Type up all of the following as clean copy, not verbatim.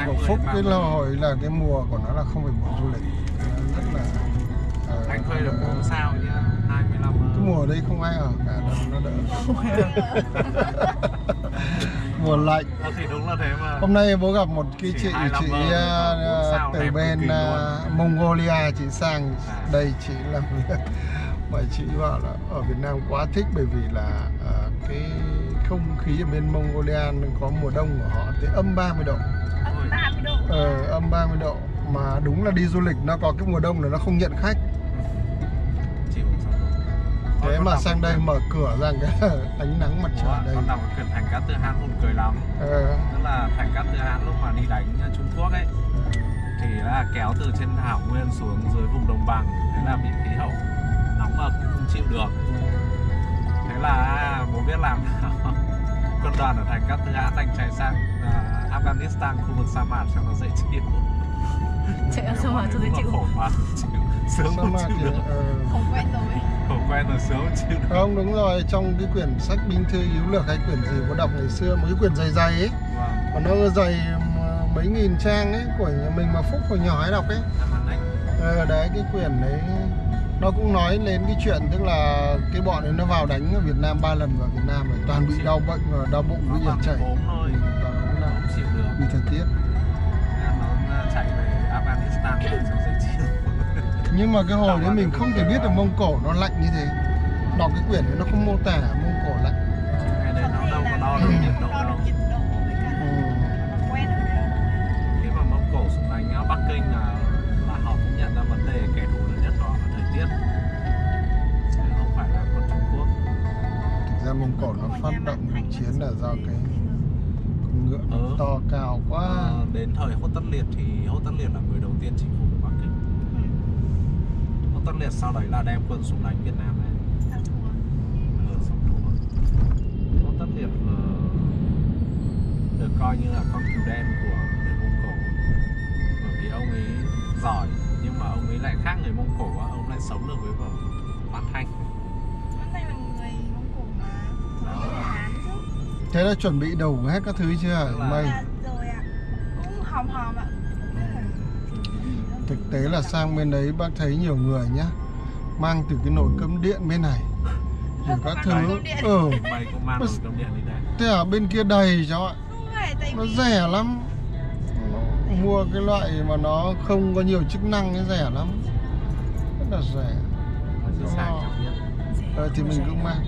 của Phúc cái lễ hội là cái mùa của nó là không phải mùa du lịch, rất là anh thuê được 4 sao nhá, 25. Cái mùa đấy không ai ở cả, nó đỡ. Mùa lạnh. Thì đúng là thế mà. Hôm nay bố gặp một cái chị từ bên Mongolia, chị sang đây chị làm việc. Mà chị bảo là ở Việt Nam quá thích, bởi vì là cái không khí ở bên Mongolia có mùa đông của họ tới âm 30 độ. Âm 30 độ. Âm 30 độ. Mà đúng là đi du lịch nó có cái mùa đông là nó không nhận khách. Thế mà sang đây mở cửa ra cái ánh nắng mặt trời đây. Con đọc quyển Thành Cát Tư Hán buồn cười lắm. Tức là Thành Cát Tư Hán lúc mà đi đánh Trung Quốc ấy thì là kéo từ trên thảo nguyên xuống dưới vùng đồng bằng, thế là bị khí hậu nóng ẩm không chịu được. Thế là bố biết làm nào? Quân đoàn ở Thành Cát Tư Hán đành chạy sang Afghanistan, khu vực sa mạc cho nó dễ chịu. Chạy ở sa mạc cho dễ chịu. Khổ quá, sướng không chịu được. Không quen rồi. Không quen rồi, sướng không chịu được. Không, đúng rồi, trong cái quyển sách Binh Thư Yếu Lược hay quyển gì có đọc ngày xưa, một cái quyển dày dày ấy, mà nó dày mấy nghìn trang ấy, của nhà mình mà Phúc hồi nhỏ ấy đọc ấy. Đấy, cái quyển đấy nó cũng nói lên cái chuyện, tức là cái bọn ấy nó vào đánh ở Việt Nam 3 lần vào Việt Nam rồi, toàn bị đau bệnh, đau bụng với nhiệt chảy, không chịu được vì thời tiết. Nó chạy về Afghanistan cho dễ chịu. Nhưng mà cái hồi đấy mình không thể biết được Mông Cổ nó lạnh như thế. Đọc cái quyển đấy nó không mô tả Mông Cổ lạnh. Cái đấy nó đâu có đo được nhiệt độ đâu. Khi mà Mông Cổ xuống đánh Bắc Kinh là họ cũng nhận ra vấn đề kẻ thù lớn nhất của họ là thời tiết, chứ không phải là quân Trung Quốc. Thực ra Mông Cổ nó phát động cuộc chiến là do cái con ngựa nó to cao quá. Đến thời Hốt Tất Liệt thì Hốt Tất Liệt là người đầu tiên chinh phục được Bắc Kinh. Hốt Tất Liệt sau đấy là đem quân xuống đánh Việt Nam đấy. Xong thua. Hốt Tất Liệt được coi như là con cừu đen của người Mông Cổ, bởi vì ông ấy giỏi, nhưng mà ông ấy lại khác người Mông Cổ quá, ông lại sống được với vợ Mãn Thanh. Mãn Thanh là người Mông Cổ mà, người Hán chứ. Thế là chuẩn bị đủ hết các thứ chưa? Mày rồi ạ, cũng hòm ạ. Thực tế là sang bên đấy bác thấy nhiều người nhá, mang từ cái nồi cơm điện bên này rồi các thứ. Mày cũng mang nồi cơm điện đi đây. Thế ở bên kia đầy cháu ạ. Nó rẻ lắm. Mua cái loại mà nó không có nhiều chức năng ấy rẻ lắm. Rất là rẻ. Thì mình cũng mang.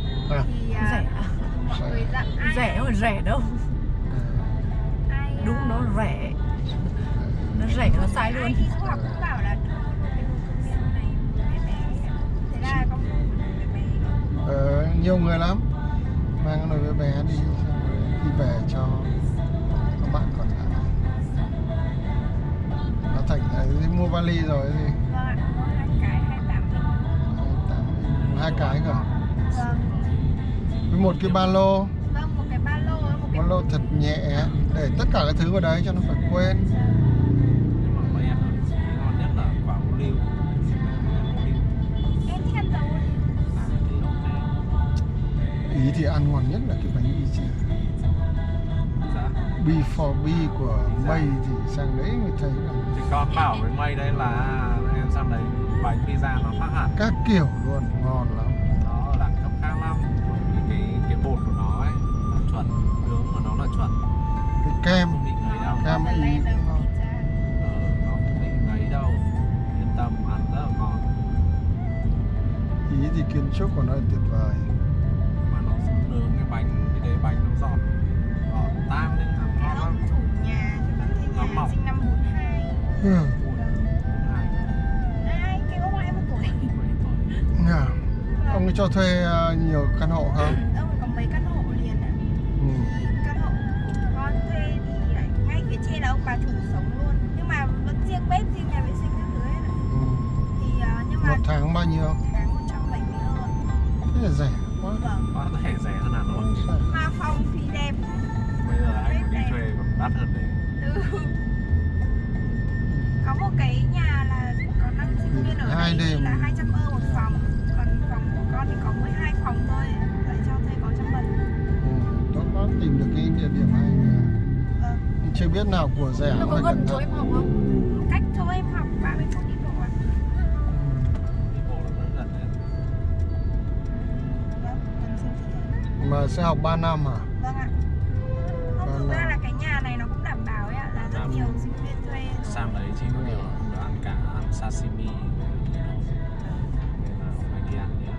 Rẻ mà rẻ đâu. Đúng, nó rẻ. Nó rẻ nó sai luôn. Ai đi du học cũng bảo là thế là con bé. Nhiều người lắm mang cái nồi bé bé đi, đi về cho các bạn còn lại. Nó thành mua vali rồi gì. Vâng ạ, mua 2 cái 28.000. 2 cái cơ. Vâng. Với một cái ba lô. Vâng, một cái ba lô, ba lô thật nhẹ để tất cả các thứ vào đấy cho nó phải quên. Nhưng mà mấy em ngon nhất là quả ô liu. Em thích ăn dầu. Ý thì ăn ngon nhất là cái bánh y chả. B4B của Mây thì sang đấy mới thấy là... Thì con bảo với Mây đây là em sang đấy bánh pizza nó khác hẳn. Các kiểu luôn, ngon lắm. Nó đẳng cấp khác lắm. Cái bột của nó ấy là chuẩn, nướng của nó là chuẩn. Cái kem, kem y cũng ngon. Nó không bị ngấy đâu, yên tâm, ăn rất là ngon. Ý thì kiến trúc của nó tuyệt vời. Mà nó nướng cái bánh, cái đế bánh nó giòn tan lên ăn ngon lắm. Chủ nhà cho con thấy nhà sinh năm 42. Ai kêu ông ngoại em 1 tuổi. Ông ấy cho thuê nhiều căn hộ không? Ông ấy có mấy căn hộ liền ạ. Thì căn hộ con thuê thì ngay phía trên là ông bà chủ sống luôn, nhưng mà vẫn riêng bếp, riêng nhà vệ sinh các thứ hết ạ. Thì nhưng mà 1 tháng bao nhiêu? Tháng 170 €. Thế là rẻ quá. Vâng. Quá rẻ hơn Hà Nội. Mà phòng thì đẹp. Bây giờ anh mà đi thuê còn đắt hơn đấy. Có một cái nhà là có 5 sinh viên ở đây thì là 200 € một phòng. Còn phòng của con thì có 12 phòng thôi, lại cho thuê có 170. Tốt lắm, tìm được cái địa điểm hay. Chưa biết nào của rẻ Nó có phải gần cẩn chỗ thận. em học không? Cách chỗ em học 30 phút đi bộ ạ. Đi bộ là rất gần đấy. Vâng, còn xem chị. Mà sẽ học 3 năm à? Vâng ạ. Không, thực ra là cái nhà này nó cũng đảm bảo ấy ạ, là rất nhiều sinh viên thuê. Sang đấy chỉ có điều là không được ăn cá, ăn sashimi nên là không phải đi ăn nhé.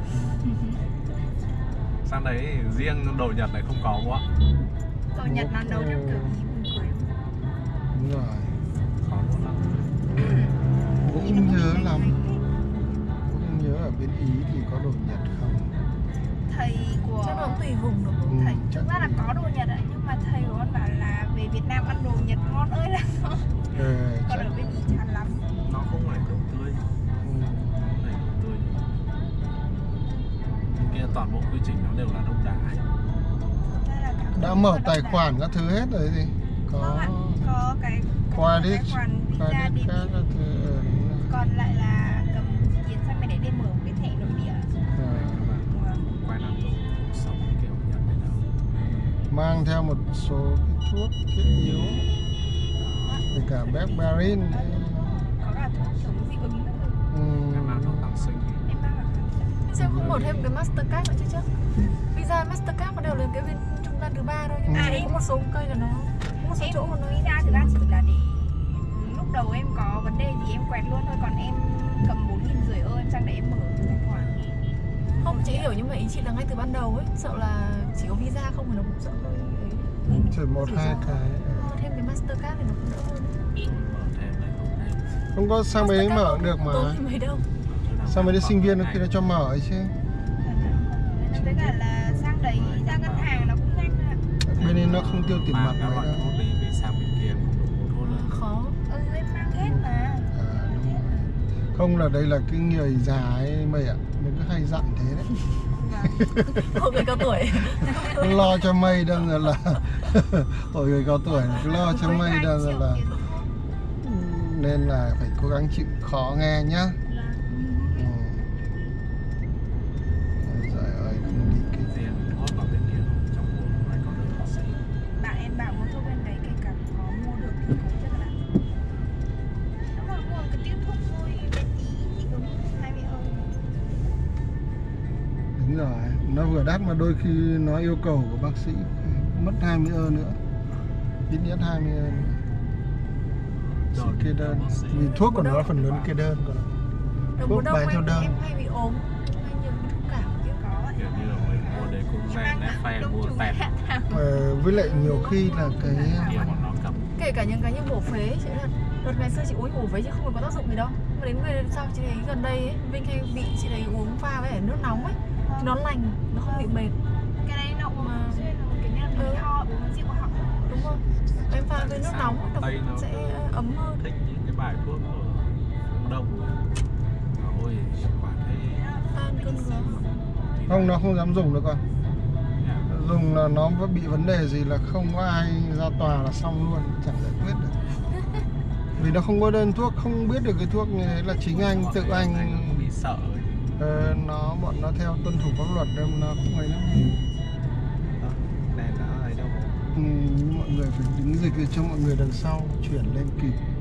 Sang đấy riêng đồ Nhật này không có quá. Đồ Nhật nó nấu theo kiểu ý buồn cười. Đúng rồi. Khó luôn lắm. Cũng không nhớ lắm. Cũng không nhớ ở bên Ý thì có đồ Nhật không. Thầy của Chắc nó cũng tùy vùng được. thầy chắc thực ra là có đồ Nhật đấy, nhưng mà thầy của con bảo là về Việt Nam ăn đồ Nhật ngon ơi là ngon. Còn chắc. ở bên Ý chán lắm. Nó không phải đồ tươi, Ừ. nó này đồ tươi. Bên kia toàn bộ quy trình nó đều là đông đá ấy. Thực ra là cả Đã mở tài khoản các thứ hết rồi gì? Vâng Có ạ, có cái credit, tài khoản visa credit debit. card các thứ. Đúng rồi. Còn lại là cầm tiền sang bên đấy để mở một cái thẻ nội địa. Vâng. Quay lại đồ cuộc sống kiểu Nhật này đâu. Mang theo một số cái thuốc thiết yếu, kể cả Berberin. Có cả thuốc chống dị ứng nữa. Em mang thuốc kháng sinh đi. Em mang cả kháng sinh. Sao không mở thêm cái Mastercard nữa chứ chứ? Visa Mastercard có đều là cái bên trung gian thứ ba thôi, nhưng mà có một số cây là nó có một số chỗ mà nó visa thực ra chỉ là để lúc đầu em có vấn đề gì em quẹt luôn thôi, còn em cầm 4.500 ơ em sang để em mở tài khoản. không, chị hiểu, nhưng mà ý chị là ngay từ ban đầu ấy, sợ là chỉ có visa không thì nó cũng sợ hơi ấy. Chỉ một hai cái. Thêm cái Mastercard thì nó cũng đỡ hơn. Mở thêm này không thêm. Không có sang bên đấy mở cũng được mà. Tốn thì mấy đâu. Sang bên đấy sinh viên khi nó cho mở ấy chứ. Với cả là sang đấy ra ngân hàng nó cũng nhanh ạ. Bên đây nó không tiêu tiền mặt các mấy loại đâu. thuốc đi vì sang bên kia không được mua thuốc nữa. Khó. Em mang hết mà. À, đúng rồi. Không là đây là cái người già ấy mày ạ. Mình cứ hay dặn thế đấy. Một người cao tuổi. Lo cho mày đang rồi là hồi người cao tuổi này, cứ lo cho mày đang rồi là nên là phải cố gắng chịu khó nghe nhá. Ừ. Ôi giời ơi, không đi cái Riêng thuốc ở bên kia trong vùng phải có được bác sĩ. Bạn em bảo mua thuốc bên đấy kể cả có mua được thì cũng rất là đắt. Nếu mà mua cái tiêu thuốc vui bên Ý thì cũng 20 ơ. đúng rồi, nó vừa đắt mà đôi khi nó yêu cầu của bác sĩ mất 20 ơ nữa, ít nhất 20 ơ nữa. Rồi, Kê đơn, bác sĩ. vì thuốc của nó phần lớn kê đơn còn Đầu thuốc mùa đông bán theo đơn. em hay bị ốm, hay nhiều thuốc cảm kiểu Có ạ. Kiểu như là mình mua đấy cũng rèn nét phe mua tẹt với lại nhiều khi là cái kia bọn nó cầm. kể cả những cái như bổ phế, chị là đợt ngày xưa chị uống bổ phế chứ không có tác dụng gì đâu, mà đến ngày sau chị thấy gần đây ấy, Vinh hay bị chị thấy uống pha với nước nóng ấy, thì nó lành, nó không bị mệt. Cái đấy nó uống xuyên là kiểu như là mình ho uống rượu họng. Đúng không? Em pha với nước nóng nó Tây nó sẽ ấm hơn. thích những cái bài thuốc ở phương Đông. Ôi, quả thấy Tan cơn ngứa. không, nó không dám dùng được con. Dùng là nó bị vấn đề gì là không có ai ra tòa là xong luôn, chẳng giải quyết được. Vì nó không có đơn thuốc, không biết được cái thuốc như thế là chính anh tự anh bị sợ ấy. bọn nó theo tuân thủ pháp luật nên nó cũng ấy lắm. Đèn đã ấy đâu. Nhưng mọi người phải đứng dịch để cho mọi người đằng sau chuyển lên kịp.